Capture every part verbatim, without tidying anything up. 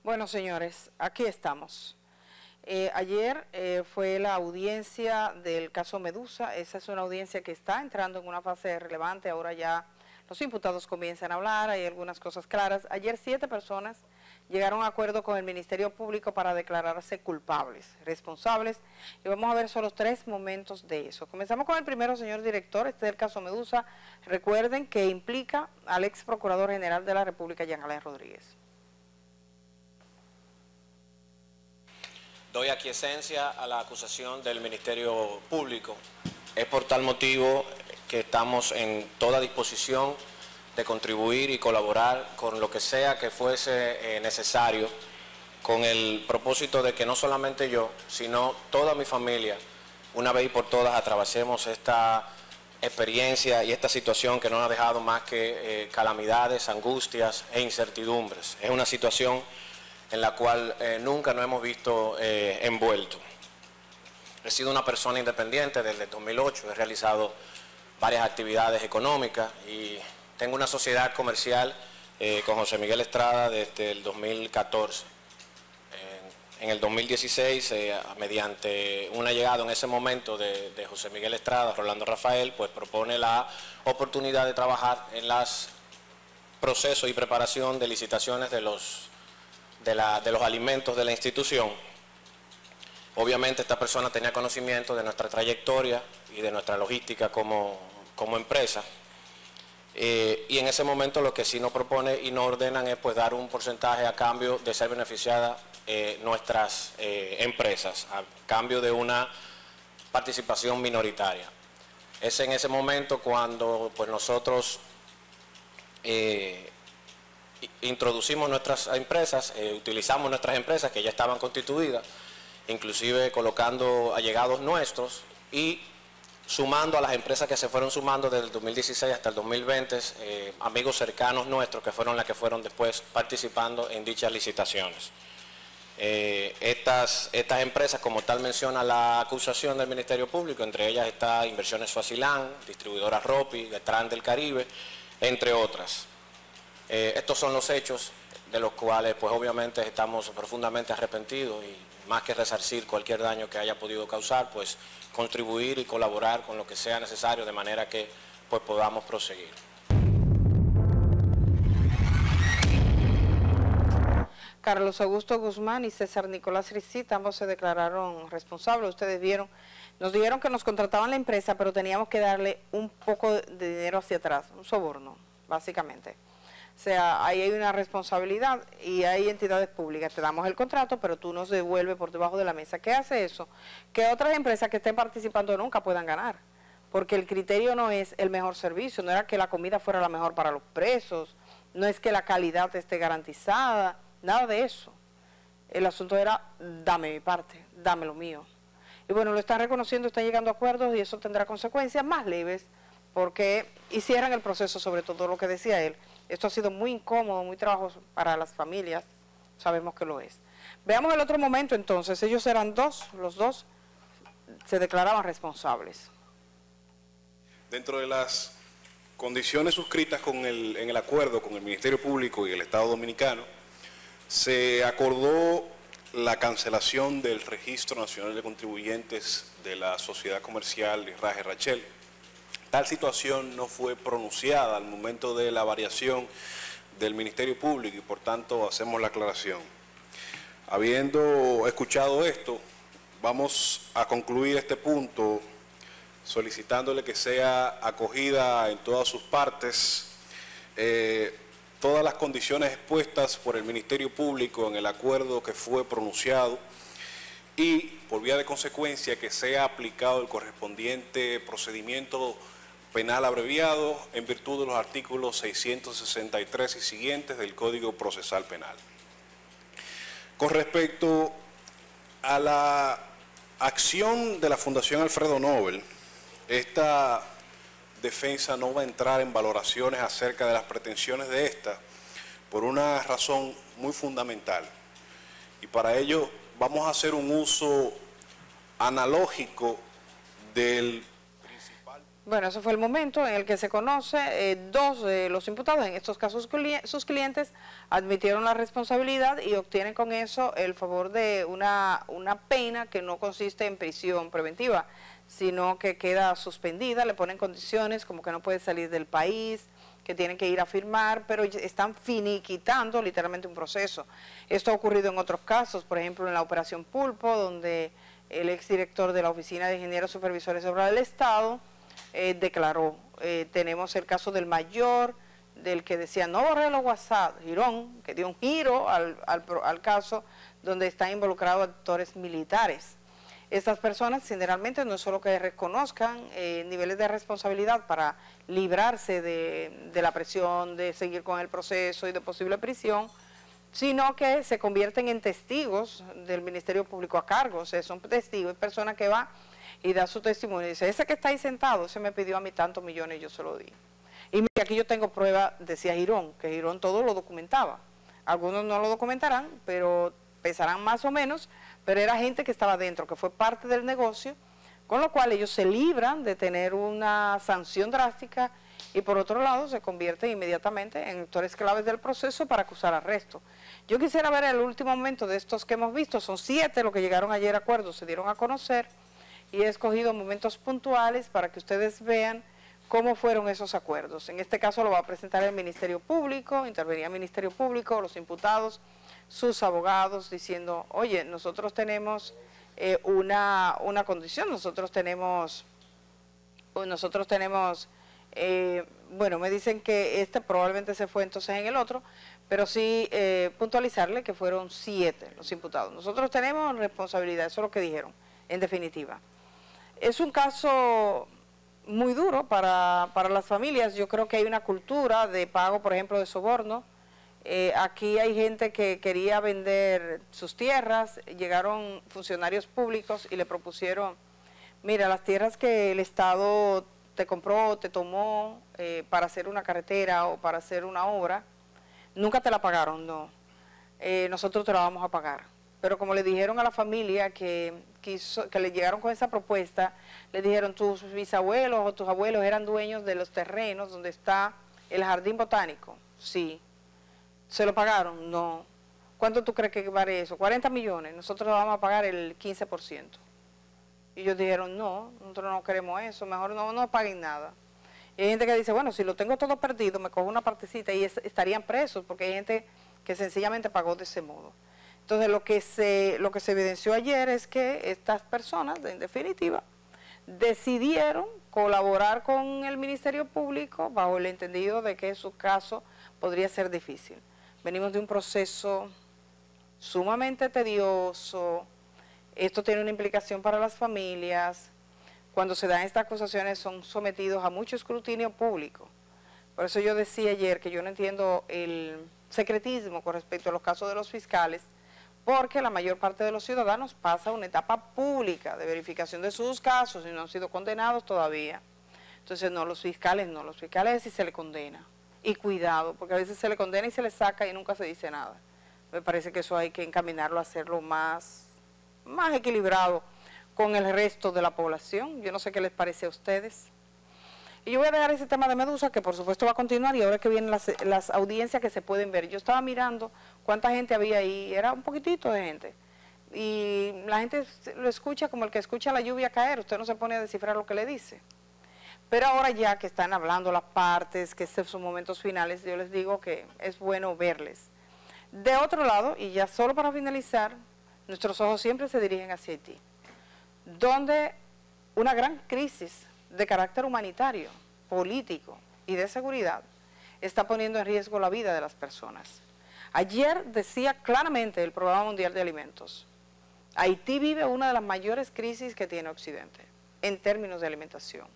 Bueno, señores, aquí estamos. Eh, ayer eh, fue la audiencia del caso Medusa. Esa es una audiencia que está entrando en una fase relevante. Ahora ya los imputados comienzan a hablar, hay algunas cosas claras. Ayer siete personas llegaron a acuerdo con el Ministerio Público para declararse culpables, responsables, y vamos a ver solo tres momentos de eso. Comenzamos con el primero, señor director. Este es el caso Medusa. Recuerden que implica al ex Procurador General de la República, Jean Alain Rodríguez. Doy aquiescencia a la acusación del Ministerio Público. Es por tal motivo que estamos en toda disposición de contribuir y colaborar con lo que sea que fuese eh, necesario, con el propósito de que no solamente yo, sino toda mi familia, una vez y por todas, atravesemos esta experiencia y esta situación que no ha dejado más que eh, calamidades, angustias e incertidumbres. Es una situación en la cual eh, nunca nos hemos visto eh, envueltos. He sido una persona independiente desde el dos mil ocho, he realizado varias actividades económicas y tengo una sociedad comercial eh, con José Miguel Estrada desde el dos mil catorce. Eh, en el dos mil dieciséis, eh, mediante una llegada en ese momento de, de José Miguel Estrada, Rolando Rafael, pues propone la oportunidad de trabajar en los procesos y preparación de licitaciones de los De, la, de los alimentos de la institución. Obviamente esta persona tenía conocimiento de nuestra trayectoria y de nuestra logística como, como empresa, eh, y en ese momento lo que sí nos propone y nos ordenan es pues dar un porcentaje a cambio de ser beneficiadas eh, nuestras eh, empresas, a cambio de una participación minoritaria. Es en ese momento cuando pues nosotros eh, introducimos nuestras empresas, eh, utilizamos nuestras empresas que ya estaban constituidas, inclusive colocando allegados nuestros y sumando a las empresas que se fueron sumando desde el dos mil dieciséis hasta el dos mil veinte, eh, amigos cercanos nuestros que fueron las que fueron después participando en dichas licitaciones. Eh, estas, estas empresas, como tal menciona la acusación del Ministerio Público, entre ellas está Inversiones Suazilán, Distribuidora Ropi, Detran del Caribe, entre otras. Eh, estos son los hechos de los cuales pues obviamente estamos profundamente arrepentidos y más que resarcir cualquier daño que haya podido causar, pues contribuir y colaborar con lo que sea necesario de manera que pues podamos proseguir. Carlos Augusto Guzmán y César Nicolás Ricita, ambos se declararon responsables. Ustedes vieron, nos dijeron que nos contrataban la empresa, pero teníamos que darle un poco de dinero hacia atrás, un soborno, básicamente. O sea, ahí hay una responsabilidad y hay entidades públicas. Te damos el contrato, pero tú nos devuelves por debajo de la mesa. ¿Qué hace eso? Que otras empresas que estén participando nunca puedan ganar. Porque el criterio no es el mejor servicio, no era que la comida fuera la mejor para los presos, no es que la calidad esté garantizada, nada de eso. El asunto era, dame mi parte, dame lo mío. Y bueno, lo están reconociendo, están llegando a acuerdos y eso tendrá consecuencias más leves porque hicieran el proceso, sobre todo lo que decía él. Esto ha sido muy incómodo, muy trabajoso para las familias, sabemos que lo es. Veamos el otro momento entonces, ellos eran dos, los dos se declaraban responsables. Dentro de las condiciones suscritas con el, en el acuerdo con el Ministerio Público y el Estado Dominicano, se acordó la cancelación del Registro Nacional de Contribuyentes de la Sociedad Comercial Herrage Rachel. Tal situación no fue pronunciada al momento de la variación del Ministerio Público y por tanto hacemos la aclaración. Habiendo escuchado esto, vamos a concluir este punto solicitándole que sea acogida en todas sus partes eh, todas las condiciones expuestas por el Ministerio Público en el acuerdo que fue pronunciado y por vía de consecuencia que sea aplicado el correspondiente procedimiento penal abreviado en virtud de los artículos seiscientos sesenta y tres y siguientes del Código Procesal Penal. Con respecto a la acción de la Fundación Alfredo Nobel, esta defensa no va a entrar en valoraciones acerca de las pretensiones de esta por una razón muy fundamental y para ello vamos a hacer un uso analógico del Bueno, ese fue el momento en el que se conoce, eh, dos de los imputados, en estos casos sus clientes, admitieron la responsabilidad y obtienen con eso el favor de una, una pena que no consiste en prisión preventiva, sino que queda suspendida, le ponen condiciones como que no puede salir del país, que tienen que ir a firmar, pero están finiquitando literalmente un proceso. Esto ha ocurrido en otros casos, por ejemplo en la Operación Pulpo, donde el exdirector de la Oficina de Ingenieros Supervisores de Obras del Estado eh, declaró. Eh, tenemos el caso del mayor, del que decía no borré los WhatsApp, Girón, que dio un giro al, al, al caso, donde están involucrados actores militares. Estas personas generalmente no es solo que reconozcan eh, niveles de responsabilidad para librarse de, de la presión, de seguir con el proceso y de posible prisión, sino que se convierten en testigos del Ministerio Público a cargo. O sea, son testigos, es persona que va y da su testimonio y dice, ese que está ahí sentado, ese me pidió a mí tantos millones y yo se lo di. Y mira, aquí yo tengo prueba, decía Girón, que Girón todo lo documentaba. Algunos no lo documentarán, pero pesarán más o menos, pero era gente que estaba dentro, que fue parte del negocio, con lo cual ellos se libran de tener una sanción drástica y por otro lado se convierten inmediatamente en actores claves del proceso para acusar arresto. Yo quisiera ver el último momento de estos que hemos visto, son siete los que llegaron ayer a acuerdos, se dieron a conocer y he escogido momentos puntuales para que ustedes vean cómo fueron esos acuerdos. En este caso lo va a presentar el Ministerio Público, intervenía el Ministerio Público, los imputados, sus abogados, diciendo, oye, nosotros tenemos eh, una, una condición, nosotros tenemos, nosotros tenemos, eh, bueno, me dicen que este probablemente se fue entonces en el otro, pero sí eh, puntualizarle que fueron siete los imputados. Nosotros tenemos responsabilidad, eso es lo que dijeron, en definitiva. Es un caso muy duro para, para las familias. Yo creo que hay una cultura de pago, por ejemplo, de soborno. Eh, aquí hay gente que quería vender sus tierras, llegaron funcionarios públicos y le propusieron, mira, las tierras que el Estado te compró, te tomó eh, para hacer una carretera o para hacer una obra, nunca te la pagaron, no. Eh, nosotros te la vamos a pagar. Pero como le dijeron a la familia que, quiso, que le llegaron con esa propuesta, le dijeron, tus bisabuelos o tus abuelos eran dueños de los terrenos donde está el jardín botánico. Sí. ¿Se lo pagaron? No. ¿Cuánto tú crees que vale eso? cuarenta millones. Nosotros vamos a pagar el quince por ciento. Y ellos dijeron, no, nosotros no queremos eso, mejor no nos paguen nada. Y hay gente que dice, bueno, si lo tengo todo perdido, me cojo una partecita y es, estarían presos, porque hay gente que sencillamente pagó de ese modo. Entonces, lo que se, lo que se evidenció ayer es que estas personas, en definitiva, decidieron colaborar con el Ministerio Público bajo el entendido de que su caso podría ser difícil. Venimos de un proceso sumamente tedioso, esto tiene una implicación para las familias, cuando se dan estas acusaciones son sometidos a mucho escrutinio público. Por eso yo decía ayer que yo no entiendo el secretismo con respecto a los casos de los fiscales, porque la mayor parte de los ciudadanos pasa una etapa pública de verificación de sus casos y no han sido condenados todavía. Entonces no, los fiscales no, los fiscales sí se le condena. Y cuidado, porque a veces se le condena y se le saca y nunca se dice nada. Me parece que eso hay que encaminarlo a hacerlo más, más equilibrado con el resto de la población. Yo no sé qué les parece a ustedes. Y yo voy a dejar ese tema de Medusa, que por supuesto va a continuar, y ahora que vienen las, las audiencias que se pueden ver. Yo estaba mirando cuánta gente había ahí, era un poquitito de gente. Y la gente lo escucha como el que escucha la lluvia caer, usted no se pone a descifrar lo que le dice. Pero ahora ya que están hablando las partes, que estos son momentos finales, yo les digo que es bueno verles. De otro lado, y ya solo para finalizar, nuestros ojos siempre se dirigen hacia Haití, donde una gran crisis de carácter humanitario, político y de seguridad está poniendo en riesgo la vida de las personas. Ayer decía claramente el Programa Mundial de Alimentos, Haití vive una de las mayores crisis que tiene Occidente en términos de alimentación.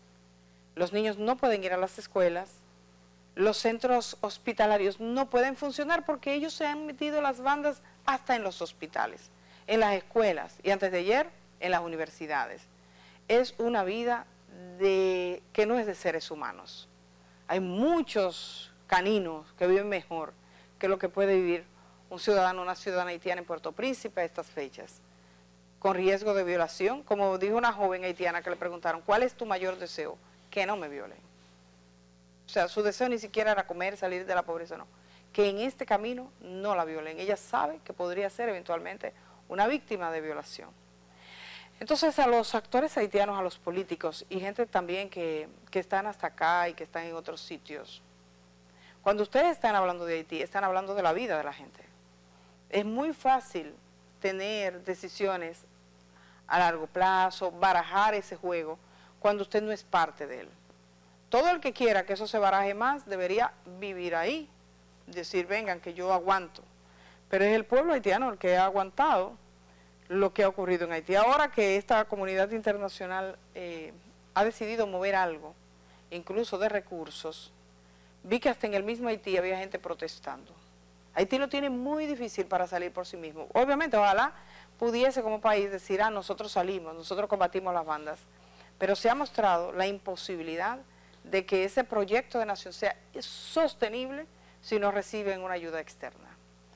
Los niños no pueden ir a las escuelas, los centros hospitalarios no pueden funcionar porque ellos se han metido las bandas hasta en los hospitales, en las escuelas y antes de ayer en las universidades. Es una vida de, que no es de seres humanos. Hay muchos caninos que viven mejor que lo que puede vivir un ciudadano o una ciudadana haitiana en Puerto Príncipe a estas fechas, con riesgo de violación. Como dijo una joven haitiana que le preguntaron, ¿cuál es tu mayor deseo? que no me violen. O sea, su deseo ni siquiera era comer, salir de la pobreza, no. Que en este camino no la violen. Ella sabe que podría ser eventualmente una víctima de violación. Entonces, a los actores haitianos, a los políticos y gente también que, que están hasta acá y que están en otros sitios, cuando ustedes están hablando de Haití, están hablando de la vida de la gente. Es muy fácil tener decisiones a largo plazo, barajar ese juego, cuando usted no es parte de él. Todo el que quiera que eso se baraje más, debería vivir ahí, decir, vengan, que yo aguanto. Pero es el pueblo haitiano el que ha aguantado lo que ha ocurrido en Haití. Ahora que esta comunidad internacional eh, ha decidido mover algo, incluso de recursos, vi que hasta en el mismo Haití había gente protestando. Haití lo tiene muy difícil para salir por sí mismo. Obviamente, ojalá pudiese como país decir, ah, nosotros salimos, nosotros combatimos las bandas, pero se ha mostrado la imposibilidad de que ese proyecto de nación sea sostenible si no reciben una ayuda externa.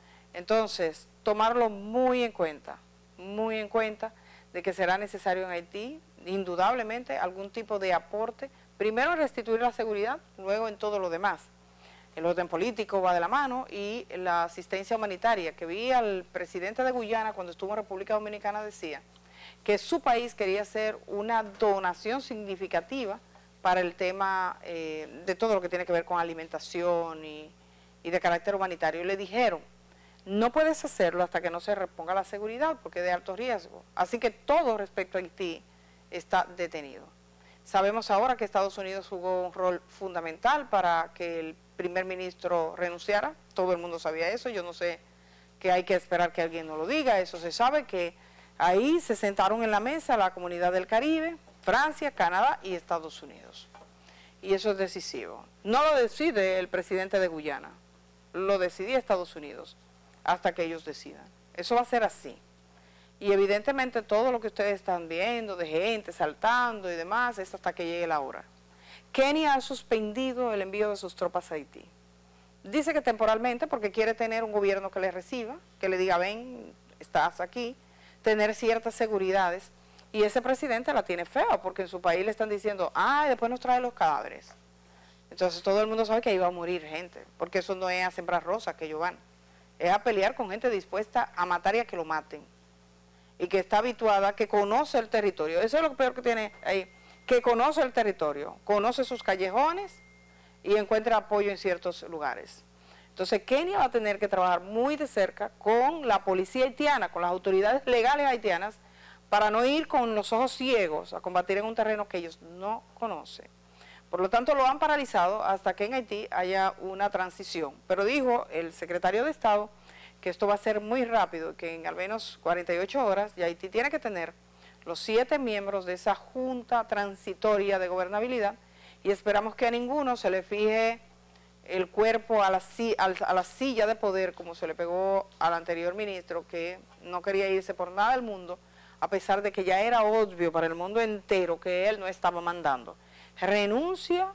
Entonces, tomarlo muy en cuenta, muy en cuenta de que será necesario en Haití, indudablemente, algún tipo de aporte, primero en restituir la seguridad, luego en todo lo demás. El orden político va de la mano y la asistencia humanitaria, que vi al presidente de Guyana cuando estuvo en República Dominicana, decía que su país quería hacer una donación significativa para el tema eh, de todo lo que tiene que ver con alimentación y, y de carácter humanitario. Y le dijeron, no puedes hacerlo hasta que no se reponga la seguridad, porque es de alto riesgo. Así que todo respecto a Haití está detenido. Sabemos ahora que Estados Unidos jugó un rol fundamental para que el primer ministro renunciara. Todo el mundo sabía eso. Yo no sé que hay que esperar que alguien nos lo diga. Eso se sabe, que ahí se sentaron en la mesa la comunidad del Caribe, Francia, Canadá y Estados Unidos. Y eso es decisivo. No lo decide el presidente de Guyana, lo decidía Estados Unidos, hasta que ellos decidan. Eso va a ser así. Y evidentemente todo lo que ustedes están viendo de gente saltando y demás es hasta que llegue la hora. Kenia ha suspendido el envío de sus tropas a Haití. Dice que temporalmente, porque quiere tener un gobierno que le reciba, que le diga, ven, estás aquí, tener ciertas seguridades. Y ese presidente la tiene fea, porque en su país le están diciendo, ah, después nos trae los cadáveres. Entonces todo el mundo sabe que ahí va a morir gente, porque eso no es a sembrar rosas que ellos van, es a pelear con gente dispuesta a matar y a que lo maten. Y que está habituada, que conoce el territorio. Eso es lo peor que tiene ahí, que conoce el territorio, conoce sus callejones y encuentra apoyo en ciertos lugares. Entonces Kenia va a tener que trabajar muy de cerca con la policía haitiana, con las autoridades legales haitianas, para no ir con los ojos ciegos a combatir en un terreno que ellos no conocen. Por lo tanto, lo han paralizado hasta que en Haití haya una transición. Pero dijo el secretario de Estado que esto va a ser muy rápido, que en al menos cuarenta y ocho horas, y Haití tiene que tener los siete miembros de esa junta transitoria de gobernabilidad, y esperamos que a ninguno se le fije el cuerpo a la, a la silla de poder, como se le pegó al anterior ministro, que no quería irse por nada del mundo, a pesar de que ya era obvio para el mundo entero que él no estaba mandando. Renuncia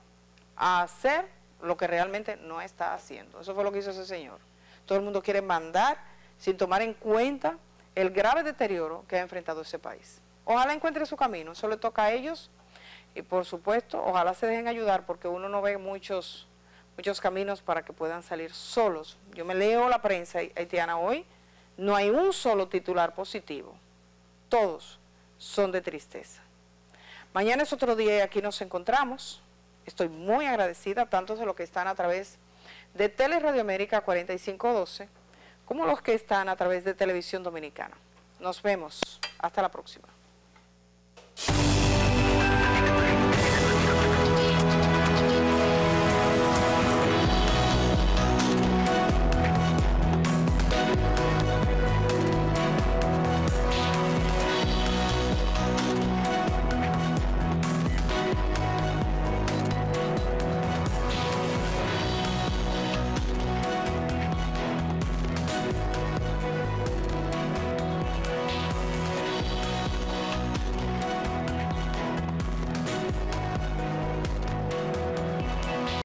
a hacer lo que realmente no está haciendo. Eso fue lo que hizo ese señor. Todo el mundo quiere mandar sin tomar en cuenta el grave deterioro que ha enfrentado ese país. Ojalá encuentre su camino, eso le toca a ellos y por supuesto, ojalá se dejen ayudar, porque uno no ve muchos, muchos caminos para que puedan salir solos. Yo me leo la prensa haitiana hoy, no hay un solo titular positivo, todos son de tristeza. Mañana es otro día y aquí nos encontramos. Estoy muy agradecida, tanto de los que están a través de Teleradio América cuarenta y cinco doce, como los que están a través de Televisión Dominicana. Nos vemos. Hasta la próxima.